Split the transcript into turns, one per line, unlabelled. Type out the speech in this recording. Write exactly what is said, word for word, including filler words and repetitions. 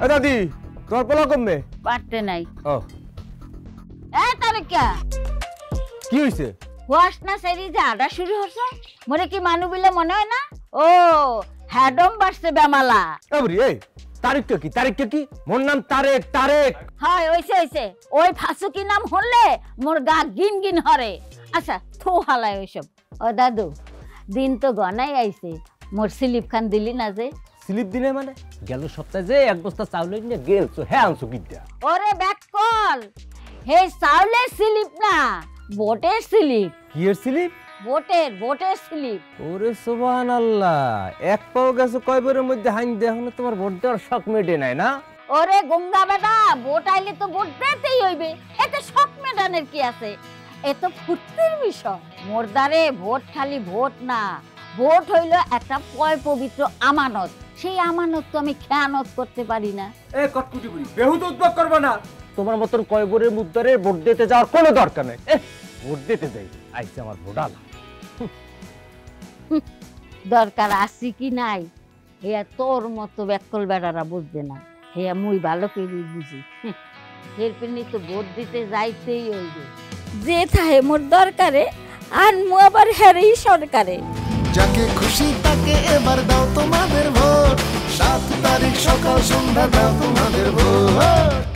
দাদি তোমার পোলা কমবে
পারতে নাই।
ও
এ তারিকা
কি হইছে?
ওয়াশ না সেরি যে আডা শুরু হচ্ছে মরে কি মানু বিলে মনে হয় না? ও হ্যাডম বাড়ছে বেমালা।
এবরি এই তারিখটা কি? তারিখটা কি? মোর নাম তারেক। তারেক
হয় ওইছে ওইছে ওই ফাসুকি নাম হলে মোর গা গিন গিন হরে। আচ্ছা থো হালায় ওইসব। ও দাদু দিন তো গনাই আইছে, মোর স্লিপ খান দিলি না যে?
স্লিপ দিনে মানে গেল সপ্তাহে যে এক বস্তা চাউল নিয়ে গেলছো, হ্যাঁ আনছো কিটা?
ওরে ব্যাককল হে চাউলের স্লিপ না, বোটের স্লিপ।
কি এর স্লিপ?
বোটের বোটের স্লিপ।
ওরে সুবহানাল্লাহ, এক পাও গেছো কয়বারের মধ্যে হাইন দেখো তোমার ভোট দেওয়ার শখ মেটে নাই না?
ওরে গঙ্গা বেটা, ভোট আইলে তো ভোট দিতেই হইবে, এতে শখ মেটানোর কি আছে? এ তো ফুর্তির বিষয়। মোরদারে ভোট খালি ভোট না, ভোট হইল একটা পয় পবিত্র আমানত। সেই আমানত তো আমি খেয়ানত করতে পারি না।
এ কটকুটি বুড়ি বেহুদ উদ্যোগ করবে না। তোমার মতন কয়বারের মুদ্দারে ভোট দিতে যাওয়ার কোনো দরকার নেই। এ ভোট দিতে যাই আইছে আমার ভোট আলা।
দরকার আছে কি নাই হেয়া তোর মতো ব্যাকল বেড়ারা বুঝবে না, হেয়া মুই ভালো করে বুঝি। এর পিনি তো ভোট দিতে যাইতেই হইবে, যে থাহে মোর দরকারে আর মু আবার হেরেই সরকারে।
যাকে খুশি তাকে এবার দাও তোমাদের ভোট, সাত তারিখ সকাল সন্ধ্যা দাও তোমাদের ভোট।